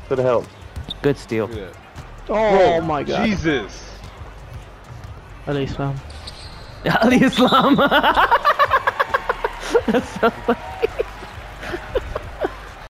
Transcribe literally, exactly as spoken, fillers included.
For the help. Good steal. Yeah. Oh Bro, my god. Jesus. Al Islam. Al Islam. That's so funny.